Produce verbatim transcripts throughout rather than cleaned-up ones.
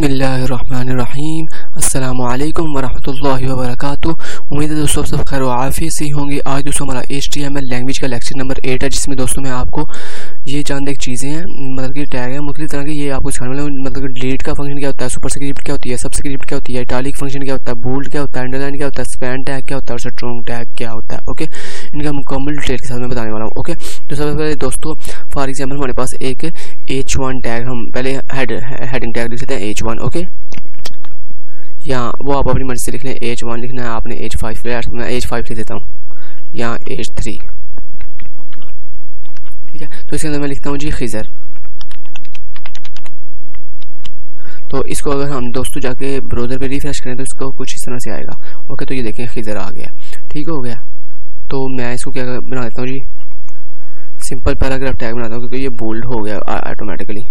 बिस्मिल्लाहिर्रहमानिर्रहीम। अस्सलामु अलैकुम वरहमतुल्लाहि वबरकातुहू। उम्मीद है दोस्तों सब खैर आफियत से होंगे। आज दोस्तों हमारा H T M L language का लेक्चर नंबर एट है, जिसमें दोस्तों मैं आपको ये चंद एक चीज़ें हैं, मतलब कि टैग है मुख्तलिफ तरह के, ये आपको सिखाने वाला हूं। मतलब कि डिलीट का फंक्शन क्या होता है, सुपरस्क्रिप्ट क्या होती है, सबस्क्रिप्ट क्या होती है, इटैलिक फंक्शन क्या होता है, बोल्ड क्या होता है, अंडरलाइन क्या होता है, स्पैन टैग क्या होता है और स्ट्रोंग टैग क्या होता है। ओके, इनका मुकम्मल डिटेल के साथ मैं बताने वाला हूँ। ओके, तो सबसे पहले दोस्तों फॉर एग्जाम्पल हमारे पास एक एच वन टैग, हम पहले हेड हेडिंग टैग लिख सकते हैं एच वन। ओके, यहाँ वो आप अपनी मर्जी से लिख लें, एच वन लिखना है आपने, एच फाइव मैं एच फाइव लिख देता हूँ, यहाँ एच थ्री। ठीक है, तो इसके अंदर मैं लिखता हूँ जी खिजर। तो इसको अगर हम दोस्तों जाके ब्राउज़र पे रिफ्रेश करें तो इसको कुछ इस तरह से आएगा। ओके, तो ये देखें खिजर आ गया। ठीक हो गया, तो मैं इसको क्या बना देता हूँ जी, सिंपल पैराग्राफ टैग बनाता हूँ, क्योंकि ये बोल्ड हो गया ऑटोमेटिकली।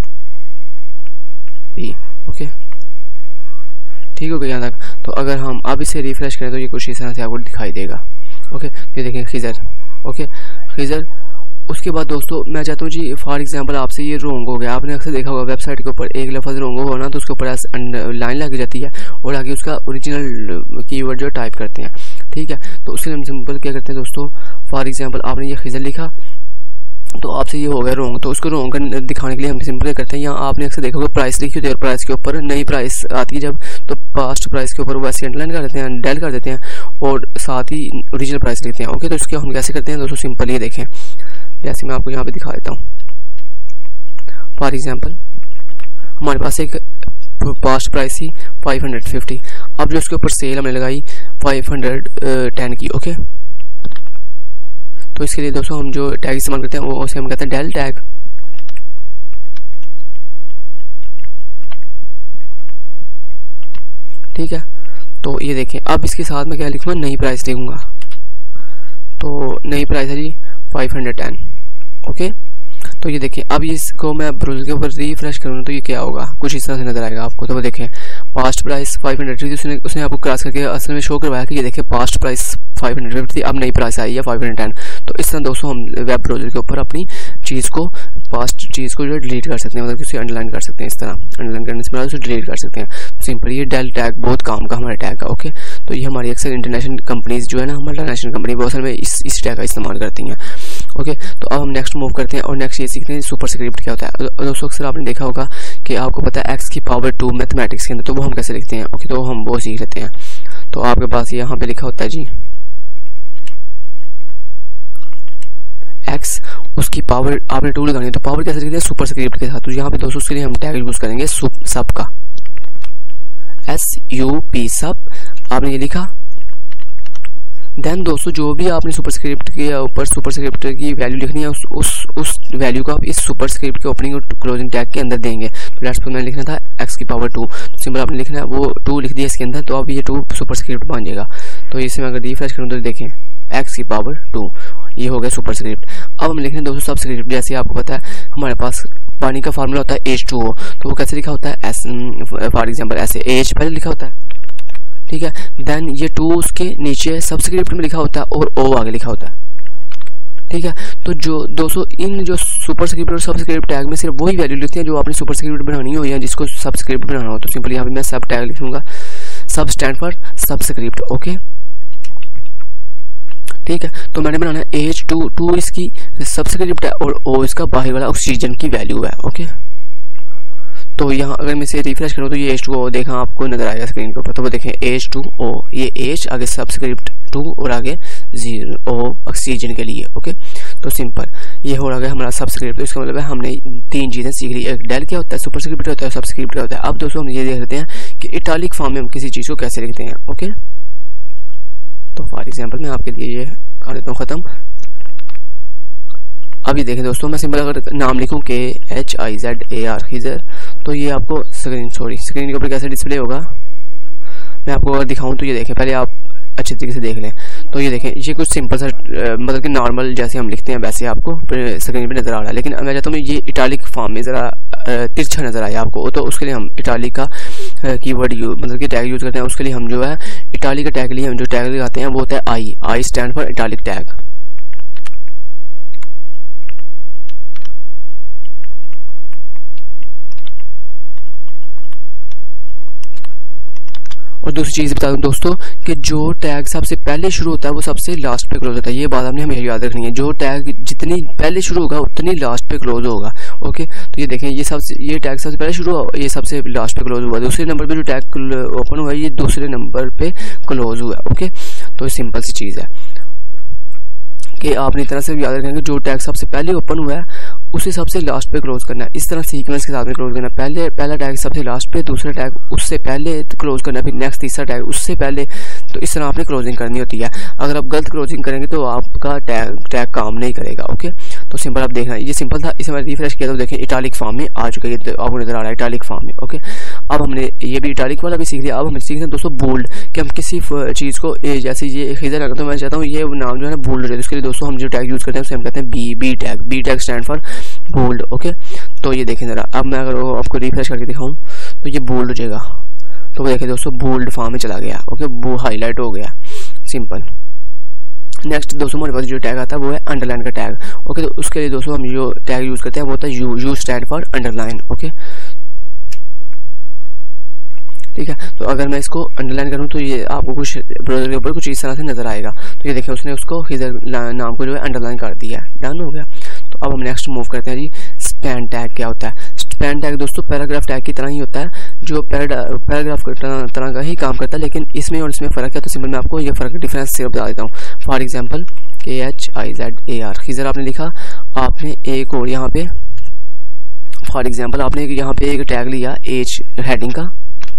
ओके, ठीक हो गया यहाँ तक। तो अगर हम अब इसे रिफ्रेश करें तो ये कुछ इस तरह से आपको दिखाई देगा। ओके, ये देखें खिजर। ओके, खिजर। उसके बाद दोस्तों मैं चाहता हूँ जी फॉर एग्जांपल आपसे ये रोंग हो गया, आपने अक्सर देखा होगा वेबसाइट के ऊपर एक लफ्ज़ रोंग हो ना तो उसके ऊपर लाइन लग जाती है और आगे उसका ओरिजिनल कीवर्ड जो टाइप करते हैं। ठीक है, तो उसके हम सिंपल क्या करते हैं दोस्तों, फॉर एग्जांपल आपने ये खिजर लिखा तो आपसे ये हो गया रोंग, तो उसको रोंग दिखाने के लिए हम सिंपल करते हैं, यहाँ आपने अक्सर देखा होगा प्राइस लिखी होती है और प्राइस के ऊपर नई प्राइस आती है जब, तो पास्ट प्राइस के ऊपर वैसे अंडरलाइन कर देते हैं, डेल कर देते हैं और साथ ही ओरिजिनल प्राइस लिखते हैं। ओके, तो इसके हम कैसे करते हैं दोस्तों, सिंपल ये देखें, जैसे मैं आपको यहाँ पे दिखा देता हूँ। फॉर एग्जाम्पल हमारे पास एक पास्ट प्राइस थी फाइव हंड्रेड फिफ्टी, अब जो उसके ऊपर सेल हमने लगाई फाइव हंड्रेड टेन की। ओके, तो इसके लिए दोस्तों हम जो टैग इस्तेमाल करते हैं वो उसे हम कहते हैं डेल टैग। ठीक है, तो ये देखें अब इसके साथ में क्या लिखूंगा, नई प्राइस लिखूंगा, तो नई प्राइस है जी फाइव हंड्रेड टेन। ओके, तो ये देखें अब इसको मैं ब्राउज़र के ऊपर रिफ्रेश करूँ तो ये क्या होगा, कुछ इस तरह से नजर आएगा आपको। तो वो देखें पास्ट प्राइस फाइव हंड्रेड थी, उसने उसने आपको क्रॉस करके असल में शो करवाया कि ये देखें past price five hundred fifty थी, अब नई प्राइस आई है फाइव हंड्रेड टेन। तो इस तरह दोस्तों हम वेब ब्राउज़र के ऊपर अपनी चीज़ को, पास्ट चीज़ को जो डिलीट कर सकते हैं, मतलब उसे अंडरलाइन कर सकते हैं, इस तरह अंडरलाइन करने से उसे डिलीट कर सकते हैं। सिंपल ये डेल टैग बहुत काम का हमारे टैग का। ओके, तो ये हमारी अक्सर इंटरनेशनल कंपनीज जो है ना, हमारी इंटरनेशनल कंपनी वो असल में इस इस टैग का इस्तेमाल करती हैं। ओके, तो अब हम नेक्स्ट मूव करते हैं और नेक्स्ट ये सीखते हैं सुपरस्क्रिप्ट क्या होता है। दोस्तों अक्सर आपने देखा होगा कि आपको पता है एक्स की पावर टू मैथमेटिक्स के अंदर, तो वो हम कैसे लिखते हैं। ओके, तो हम वो सीख लेते हैं। तो आपके पास यहाँ पे लिखा होता है जी एक्स, उसकी पावर आपने टू लगानी है, तो पावर कैसे लिखते हैं, सुपरस्क्रिप्ट के साथ। तो यहाँ पे दोस्तों उसके लिए हम टैग यूज करेंगे सुप सब का, एस यू पी सब। आपने ये लिखा, देन दोस्तों जो भी आपने सुपरस्क्रिप्ट के ऊपर सुपरस्क्रिप्ट की वैल्यू लिखनी है उस उस उस वैल्यू को आप इस सुपरस्क्रिप्ट के ओपनिंग और क्लोजिंग टैग के अंदर देंगे। तो लेट्स सपोज मैंने लिखना था एक्स की पावर टू, तो सिंपल आपने लिखना है वो टू लिख दिया इसके अंदर, तो अब ये टू सुपरस्क्रिप्ट बन जाएगा। तो इसे मैं अगर रिफ्रेश करूँ तो देखें एक्स की पावर टू, ये हो गया सुपरस्क्रिप्ट। अब हम लिख रहे हैं दोस्तों सबस्क्रिप्ट। जैसे आपको पता है हमारे पास पानी का फार्मूला होता है एच टू ओ, तो वो कैसे लिखा होता है एस, फॉर एग्जाम्पल ऐसे एच पहले लिखा होता है। ठीक है, देन ये टू उसके नीचे सबस्क्रिप्ट में लिखा होता है और ओ आगे लिखा होता है। ठीक है, तो जो दोस्तों इन जो सुपरस्क्रिप्ट और सबस्क्रिप्ट टैग में सिर्फ वही वैल्यू लिखते हैं जो आपने सुपरस्क्रिप्ट बनानी हो या जिसको सबस्क्रिप्ट बनाना हो। तो सिंपली यहाँ पे मैं सब टैग लिखूंगा, सब स्टैंड फॉर सबस्क्रिप्ट। ओके, ठीक है, तो मैंने बनाना है एच टू, टू इसकी सबस्क्रिप्ट है और ओ इसका बाहर वाला ऑक्सीजन की वैल्यू है। ओके, तो यहाँ अगर मैं इसे रिफ्रेश करूँ तो ये एच टू ओ देखा आपको नजर आएगा स्क्रीन के ऊपर। तो वो देखें एच टू ओ, ये एच आगे सबस्क्रिप्ट टू और आगे जीरो ओ ऑक्सीजन के लिए। ओके, तो सिंपल ये हो गया हमारा सबस्क्रिप्ट। तो इसका मतलब है हमने तीन चीजें सीख ली, एक डेल क्या होता है, सुपरस्क्रिप्ट होता है, सबस्क्रिप्ट क्या होता है। अब दोस्तों हम ये देख लेते हैं कि इटैलिक फॉर्म में हम किसी चीज को कैसे लिखते हैं। ओके, तो फॉर एग्जाम्पल मैं आपके लिए ये कर देता हूँ खत्म। अभी देखें दोस्तों मैं सिंपल अगर नाम लिखूं के H I Z A R Khizar, तो ये आपको स्क्रीन सॉरी स्क्रीन के ऊपर कैसे डिस्प्ले होगा मैं आपको अगर दिखाऊं तो ये देखें, पहले आप अच्छे तरीके से देख लें। तो ये देखें ये कुछ सिंपल सा मतलब कि नॉर्मल जैसे हम लिखते हैं वैसे आपको स्क्रीन पे नजर आ रहा है, लेकिन मैं चाहता हूँ ये इटैलिक फॉर्म में जरा तिरछा नजर आए आपको। तो उसके लिए हम इटैलिक का कीवर्ड यूज मतलब कि टैग यूज करते हैं। उसके लिए हम जो है इटैलिक का टैग के लिए हम जो टैग लगाते हैं वो होता है I, I stand for italic tag. और दूसरी चीज़ बता दूं दोस्तों कि जो टैग सबसे पहले शुरू होता है वो सबसे लास्ट पे क्लोज होता है। ये बात हमने हमें याद रखनी है, जो टैग जितनी पहले शुरू होगा उतनी लास्ट पे क्लोज होगा। ओके, तो ये देखें, ये सबसे ये टैग सबसे पहले शुरू हुआ, ये सबसे लास्ट पे क्लोज हुआ। दूसरे नंबर पे जो टैग ओपन हुआ है ये दूसरे नंबर पे क्लोज हुआ। ओके, तो सिंपल सी चीज़ है कि आपने इतना से याद रखेंगे, जो टैग सबसे पहले ओपन हुआ है उसे सबसे लास्ट पे क्लोज करना है। इस तरह सीक्वेंस के साथ में क्लोज करना है। पहले पहला टैग सबसे लास्ट पे, दूसरा टैग उससे पहले क्लोज करना है, फिर नेक्स्ट तीसरा टैग उससे पहले। तो इस तरह आपने क्लोजिंग करनी होती है। अगर आप गलत क्लोजिंग करेंगे तो आपका टैग टैग काम नहीं करेगा। ओके, तो सिंपल आप देखना, ये सिंपल था। इसे मैंने रिफ्रेश किया तो देखें इटालिक फॉर्म में आ चुका है, ये आपको नजर आ रहा है इटालिक फॉर्म में। ओके, अब हमने ये भी इटालिक वाला भी सीख लिया। अब हम सीख रहे हैं दोस्तों बोल्ड, कि हम किसी चीज़ को जैसे ये खिजर है तो मैं चाहता हूँ ये नाम जो है ना बोल्ड हो जाए। उसके लिए दोस्तों हम जो टैग यूज करते हैं उसे हम कहते हैं B B tag. B tag stand for bold. Okay, तो ये देखें जरा, अब मैं अगर आपको रिफ्रेश करके दिखाऊं तो ये बोल्ड हो जाएगा। तो देखें दोस्तों बोल्ड फॉर्म में चला गया। ओके, वो हाईलाइट हो गया। सिंपल। नेक्स्ट दोस्तों हमारे पास जो टैग आता है वो है अंडरलाइन का टैग। ओके, तो उसके लिए दोस्तों हम जो टैग यूज करते हैं वो होता है U U stand for underline. Okay, ठीक है। तो अगर मैं इसको अंडरलाइन करूं तो ये आपको कुछ ब्राउज़र के ऊपर कुछ इस तरह से नजर आएगा। तो ये देखिए उसने उसको खिजर नाम को जो है अंडरलाइन कर दिया है। डन हो गया। तो अब हम नेक्स्ट मूव करते हैं जी। स्पैन टैग क्या होता है? स्पैन टैग दोस्तों पैराग्राफ टैग की तरह ही होता है, जो पैराग्राफ तरह का ही काम करता है, लेकिन इसमें और इसमें फ़र्क है। तो सिंपल मैं आपको ये फ़र्क डिफरेंस सिर्फ बता देता हूँ। फॉर एग्जाम्पल के H I Z A R, Khizar आपने लिखा, आपने एक और यहाँ पे फॉर एग्जाम्पल आपने यहाँ पे एक टैग लिया एज हेडिंग का,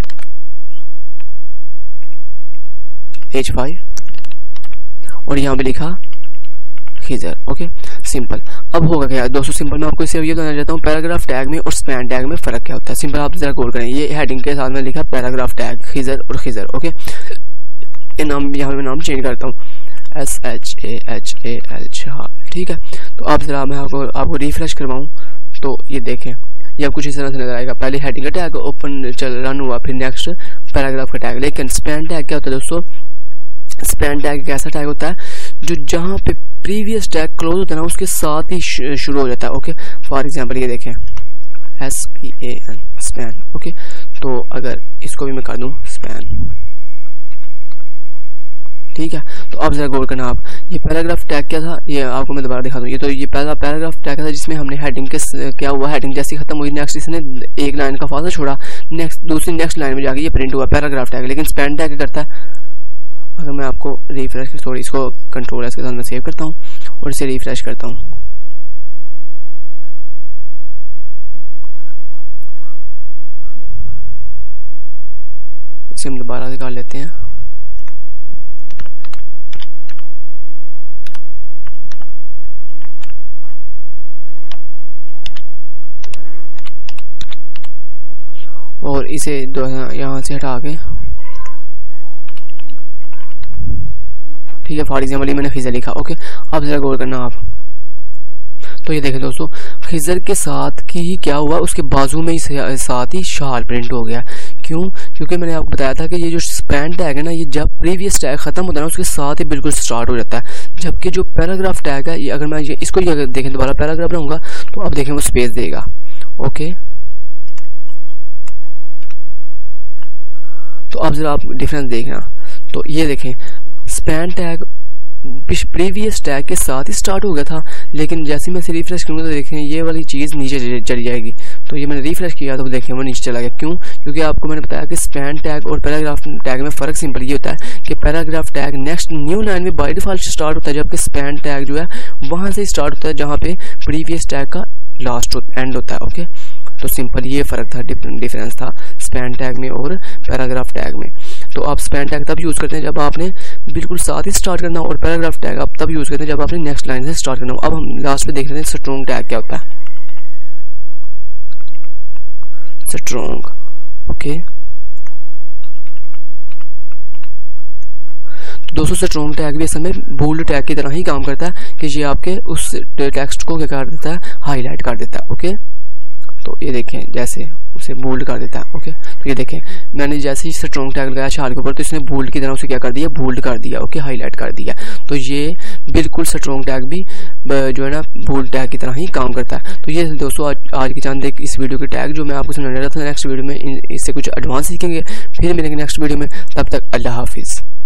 एच फाइव, और यहाँ पे लिखा खिजर। Okay, simple. अब होगा क्या दोस्तों, सिंपल मैं आपको सिर्फ ये बताना चाहता हूँ पैराग्राफ टैग में और स्पैन टैग में फ़र्क क्या होता है। सिंपल आप जरा गौर करें, ये हेडिंग के साथ में लिखा पैराग्राफ टैग खिजर और खिजर। ओके, ये नाम यहाँ पे नाम चेंज करता हूँ, S H A H A L Shah. ठीक है, तो आप जरा मैं आपको आपको रिफ्रेश करवाऊँ तो ये देखें, ये कुछ इस तरह से नजर आएगा। पहले हेडिंग का टैग ओपन चल रन हुआ, फिर नेक्स्ट पैराग्राफ का टैग। लेकिन स्पैन टैग क्या होता है दोस्तों? स्पैन टैग एक ऐसा टैग होता है जो जहां पे प्रीवियस टैग क्लोज होता है ना उसके साथ ही शुरू हो जाता है। ओके, फॉर एग्जांपल ये देखें S P A N span. Okay, तो अगर इसको भी मैं कर दूं स्पैन, ठीक है। तो अब जरा गौर करना आप, ये पैराग्राफ टैग क्या था, ये आपको मैं दोबारा दिखा दूं। ये तो ये पहला पैराग्राफ टैग था जिसमें हमने हेडिंग के क्या हुआ, हेडिंग जैसी खत्म हुई, नेक्स्ट इसने एक लाइन का फासला छोड़ा, नेक्स्ट दूसरी नेक्स्ट लाइन में जाके ये प्रिंट हुआ पैराग्राफ टैग। लेकिन स्पैन टैग क्या करता है, अगर मैं आपको रिफ्रेश कर, सॉरी इसको कंट्रोल एस के साथ मैं सेव करता हूँ और इसे रिफ्रेश करता हूँ, इसे हम दोबारा निकाल लेते हैं। और इसे यहाँ से हटा के, ठीक है, फॉर एग्जाम्पल मैंने खिजर लिखा। ओके, अब जरा गौर करना आप, तो ये देखें दोस्तों खिजर के साथ की ही क्या हुआ, उसके बाजू में ही साथ ही शाल प्रिंट हो गया। क्यों? क्योंकि मैंने आपको बताया था कि ये जो स्पैन टैग है ना, ये जब प्रीवियस टैग खत्म होता है ना उसके साथ ही बिल्कुल स्टार्ट हो जाता है। जबकि जो पैराग्राफ टैग है, ये अगर मैं ये इसको ये देखें दोबारा पैराग्राफ रहूंगा तो अब देखें वो स्पेस देगा। ओके, तो अब जरा आप डिफरेंस देखना, तो ये देखें स्पैन टैग प्रीवियस टैग के साथ ही स्टार्ट हो गया था, लेकिन जैसे मैं इसे रिफ्रेश करूंगा तो देखें ये वाली चीज़ नीचे चली जाएगी। तो ये मैंने रिफ्रेश किया तो देखें वो नीचे चला गया। क्यों? क्योंकि आपको मैंने बताया कि स्पैन टैग और पैराग्राफ टैग में फ़र्क सिंपल ये होता है कि paragraph tag next new line में बाय डिफॉल्ट स्टार्ट होता है, जबकि स्पैन टैग जो है वहाँ से स्टार्ट होता है जहाँ पे प्रीवियस टैग का लास्ट एंड होता है। ओके, तो सिंपल ये फ़र्क था, डिफरेंस था स्पैन टैग में और पैराग्राफ टैग में। तो आप स्पैन टैग तब यूज़ करते हैं जब आपने बिल्कुल साथ ही स्टार्ट करना, और पैराग्राफ टैग आप तब यूज़ करते हैं जब आपने नेक्स्ट लाइन से स्टार्ट करना हो। अब हम लास्ट में देख रहे हैं स्ट्रोंग टैग क्या होता है। स्ट्रोंग, ओके दोस्तों स्ट्रोंग टैग भी इस समय बोल्ड टैग की तरह ही काम करता है कि ये आपके उस टेक्स्ट को क्या कर देता है, हाईलाइट कर देता है। ओके, तो ये देखें जैसे उसे बोल्ड कर देता है। ओके, तो ये देखें मैंने जैसे ही स्ट्रॉन्ग टैग लगाया शाल के ऊपर तो इसने बोल्ड की तरह उसे क्या कर दिया, बोल्ड कर दिया। ओके, हाईलाइट कर दिया। तो ये बिल्कुल स्ट्रॉन्ग टैग भी जो है ना बोल्ड टैग की तरह ही काम करता है। तो ये दोस्तों आज, आज की चंद एक इस वीडियो के टैग जो मैं आपको समझाने रहा था। नेक्स्ट वीडियो में इससे कुछ एडवांस सीखेंगे, फिर मिलेंगे नेक्स्ट वीडियो में। तब तक अल्लाह हाफिज़।